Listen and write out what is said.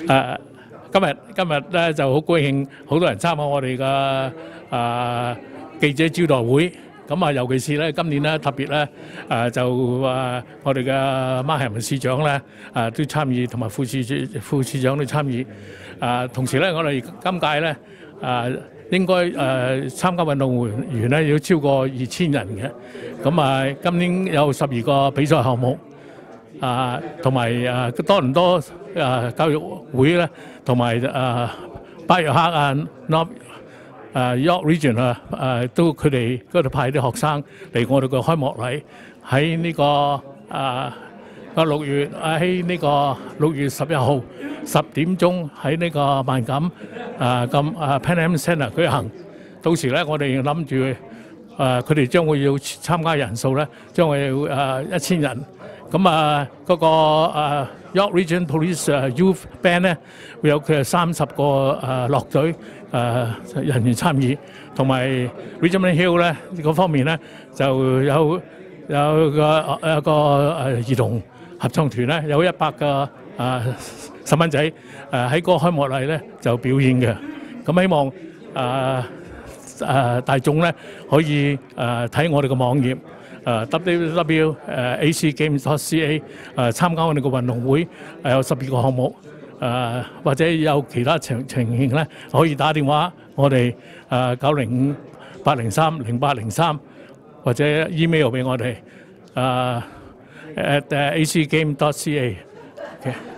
誒，今日咧就好高興，好多人參加我哋嘅記者招待會。咁啊，尤其是咧今年咧特別咧我哋嘅馬來文市長咧都參與，同埋副市長都參與。同時咧，我哋今屆咧應該參加運動員咧要超過2000人嘅。咁今年有12個比賽項目。同埋多倫多教育會咧，同埋巴約克York Region 都佢哋嗰度派啲學生嚟我哋個開幕禮，喺呢個6月11號10點鐘喺呢個萬錦Pan Am Centre 舉行。到時咧，我哋諗住佢哋將會要參加人數咧，將會有1000人。咁嗰個York Region Police Youth Band 咧，會有佢30個樂隊人員參與，同埋 Regiment Hill 咧嗰方面咧就有個兒童合唱團咧，有100個細蚊仔喺個開幕禮咧就表演嘅。咁希望大眾咧可以睇我哋嘅網頁。www.acg.ca 參加我哋個運動會，有12個項目，或者有其他情形咧，可以打電話我哋905-803-0803，或者 email 俾我哋at acgame.ca。